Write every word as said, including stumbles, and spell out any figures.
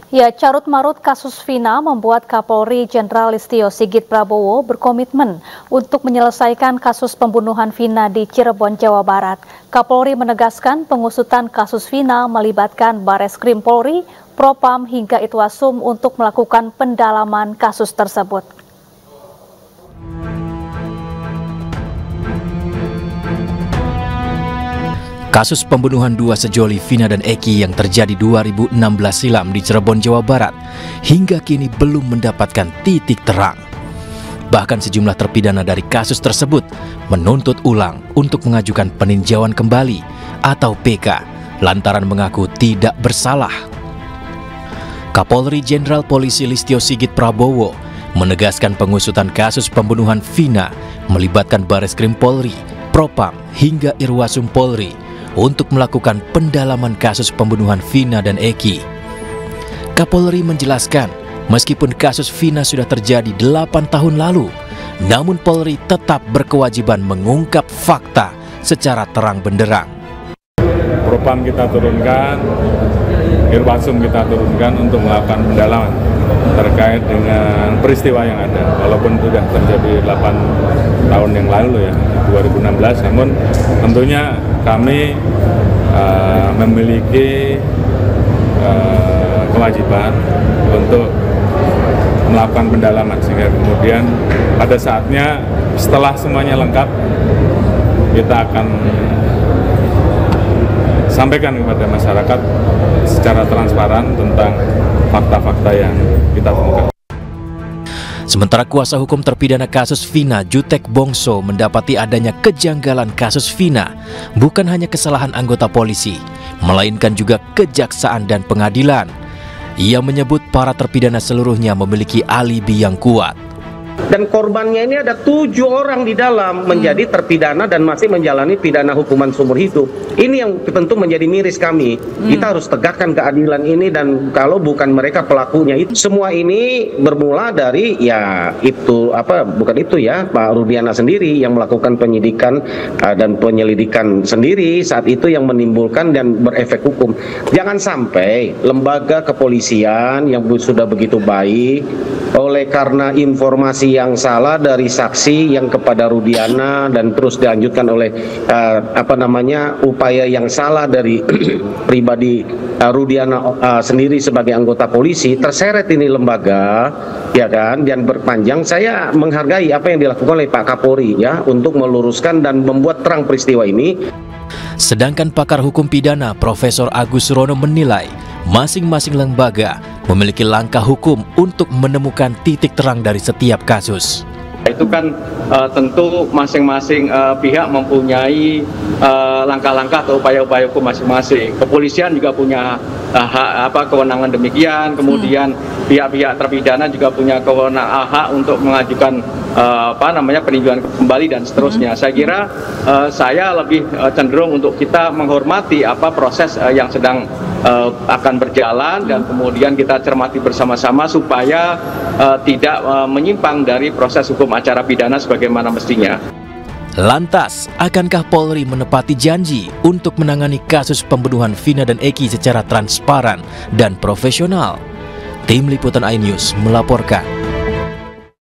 Ya, carut-marut kasus Vina membuat Kapolri Jenderal Listio Sigit Prabowo berkomitmen untuk menyelesaikan kasus pembunuhan Vina di Cirebon, Jawa Barat. Kapolri menegaskan pengusutan kasus Vina melibatkan Bareskrim Polri, Propam hingga Itwasum untuk melakukan pendalaman kasus tersebut. Kasus pembunuhan dua sejoli Vina dan Eki yang terjadi dua ribu enam belas silam di Cirebon, Jawa Barat hingga kini belum mendapatkan titik terang. Bahkan sejumlah terpidana dari kasus tersebut menuntut ulang untuk mengajukan peninjauan kembali atau P K lantaran mengaku tidak bersalah. Kapolri Jenderal Polisi Listio Sigit Prabowo menegaskan pengusutan kasus pembunuhan Vina melibatkan Bareskrim Polri, Propam hingga Irwasum Polri untuk melakukan pendalaman kasus pembunuhan Vina dan Eki. Kapolri menjelaskan, meskipun kasus Vina sudah terjadi delapan tahun lalu, namun Polri tetap berkewajiban mengungkap fakta secara terang benderang. Propam kita turunkan, Irwasum kita turunkan untuk melakukan pendalaman terkait dengan peristiwa yang ada. Walaupun sudah terjadi delapan tahun yang lalu ya, dua ribu enam belas, namun tentunya kami uh, memiliki uh, kewajiban untuk melakukan pendalaman sehingga kemudian pada saatnya setelah semuanya lengkap kita akan sampaikan kepada masyarakat secara transparan tentang fakta-fakta yang kita temukan. Sementara kuasa hukum terpidana kasus Vina, Jutek Bongso, mendapati adanya kejanggalan kasus Vina bukan hanya kesalahan anggota polisi, melainkan juga kejaksaan dan pengadilan. Ia menyebut para terpidana seluruhnya memiliki alibi yang kuat. Dan korbannya ini ada tujuh orang di dalam menjadi terpidana dan masih menjalani pidana hukuman seumur hidup. Ini yang tentu menjadi miris kami. Hmm. Kita harus tegakkan keadilan ini, dan kalau bukan mereka pelakunya itu. Semua ini bermula dari ya itu apa bukan itu ya Pak Rudiana sendiri yang melakukan penyidikan uh, dan penyelidikan sendiri saat itu yang menimbulkan dan berefek hukum. Jangan sampai lembaga kepolisian yang sudah begitu baik oleh karena informasi yang salah dari saksi yang kepada Rudiana dan terus dilanjutkan oleh uh, apa namanya upaya yang salah dari pribadi uh, Rudiana uh, sendiri sebagai anggota polisi, terseret ini lembaga ya kan, dan berpanjang. Saya menghargai apa yang dilakukan oleh Pak Kapolri ya untuk meluruskan dan membuat terang peristiwa ini. Sedangkan pakar hukum pidana Profesor Agus Rono menilai masing-masing lembaga memiliki langkah hukum untuk menemukan titik terang dari setiap kasus. Itu kan uh, tentu masing-masing uh, pihak mempunyai langkah-langkah uh, atau upaya-upaya hukum masing-masing. Kepolisian juga punya uh, hak apa kewenangan demikian, kemudian pihak-pihak hmm. terpidana juga punya kewenangan hak untuk mengajukan uh, apa namanya peninjauan kembali dan seterusnya. Hmm. Saya kira uh, saya lebih uh, cenderung untuk kita menghormati apa proses uh, yang sedang Uh, akan berjalan dan kemudian kita cermati bersama-sama supaya uh, tidak uh, menyimpang dari proses hukum acara pidana sebagaimana mestinya. Lantas, akankah Polri menepati janji untuk menangani kasus pembunuhan Vina dan Eki secara transparan dan profesional? Tim Liputan iNews melaporkan.